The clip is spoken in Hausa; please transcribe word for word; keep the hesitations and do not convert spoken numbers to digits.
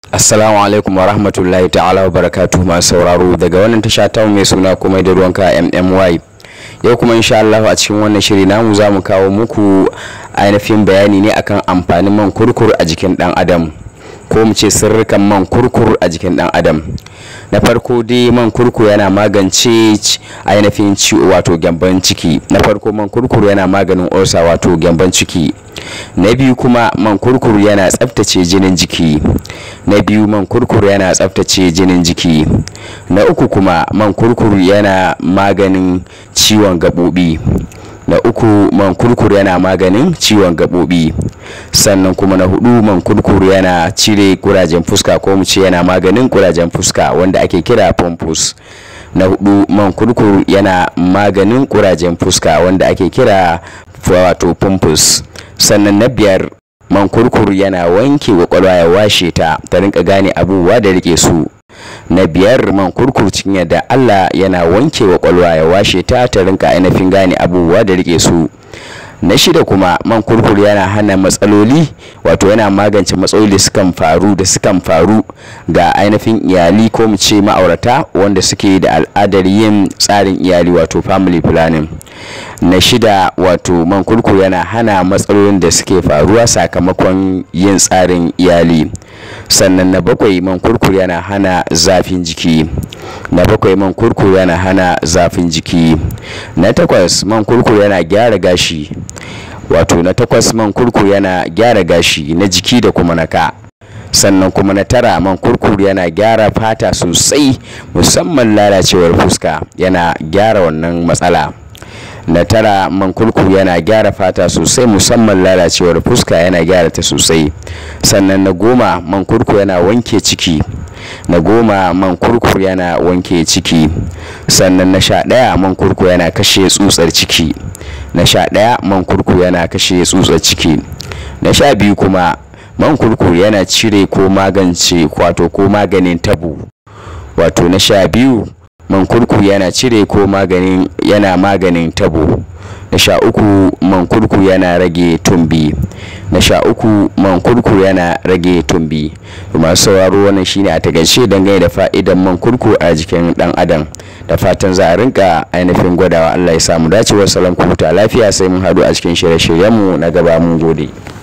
Assalamu alaikum wa rahmatullahi ta'ala wa barakatuhu masu sauraro daga wannan tasha ta mai suna komai da ruwanka M M Y. Yau kuma insha Allah a cikin wannan shiri namu za mu kawo muku ainihin bayani ne akan amfanin man kurkur a jikin dan adam, ko mu ce sirrikan man kurkur a jikin dan adam. Na farko dai man kurkur yana magance ainihin ciwo wato gyamban ciki. Na farko man kurkur yana maganin ulcer wato gyamban ciki. Na biyu kuma man kurkur yana tsaftace jinin jiki. Na biyu man kurkur yana tsaftace jinin jiki. Na uku kuma man kurkur yana maganin ciwon gabobi. Na uku man kurkur yana maganin ciwon gabobi. Sannan kuma na hudu man kurkur yana cire kurajen fuska, ko mu ce yana maganin kurajen fuska wanda ake kira pimples. Na hudu man kurkur yana maganin kurajen fuska wanda ake kira wato pimples. Sannan na biyar man kurkur yana wanke kwakwalwa ya washe ta ta rinka gane abubuwa da rike su. Na biyar man kurkur cikin yadda Allah yana wanke kwakwalwa ya washe ta ta rinka ainihin gane abubuwa da rike su. Na shida kuma man kurkur yana hana matsaloli, wato yana magance matsaloli da sukan faru da sukan faru ga ainihin iyali, ko mu ce ma'aurata wanda suke da al'adar yin tsarin iyali wato family planning. Na shida wato man kurkur yana hana matsalolin da suke faruwa sakamakon yin tsarin iyali. Sannan na bakwai man kurkur yana hana zafin jiki. Na bakwai man kurkur yana hana zafin jiki. Na takwas man kurkur yana gyara gashi, wato na takwas man kurkur yana gyara gashi na jiki da kuma na ka. Sannan kuma na tara man kurkur yana gyara fata sosai, musamman lalacewar fuska, yana gyara wannan matsala. Na tara man kurkur yana gyara fata sosai, musamman lalacewar fuska yana gyara ta sosai. Sannan na goma man kurkur yana wanke ciki. Na goma man kurkur yana wanke ciki. Sannan na sha ɗaya man kurkur yana kashe tsutsar ciki. Na sha ɗaya man kurkur yana kashe tsutsar ciki. Na sha biyu kuma man kurkur yana cire ko magance wato ko maganin tabo. Wato na sha biyu man kurkur yana cire ko maganin yana maganin tabo. Na sha uku man kurkur yana rage tumbi. Na sha uku man kurkur yana rage tumbi. Masu sauraro, wannan shine a takaice dangane da fa'idan man kurkur a jikin dan adam. Da fatan za a rinka ainihin gwadawa. Allah ya samu dacewa. Salam, ku huta lafiya, sai mun hadu a cikin shirye-shiryenmu na gaba. Mun gode.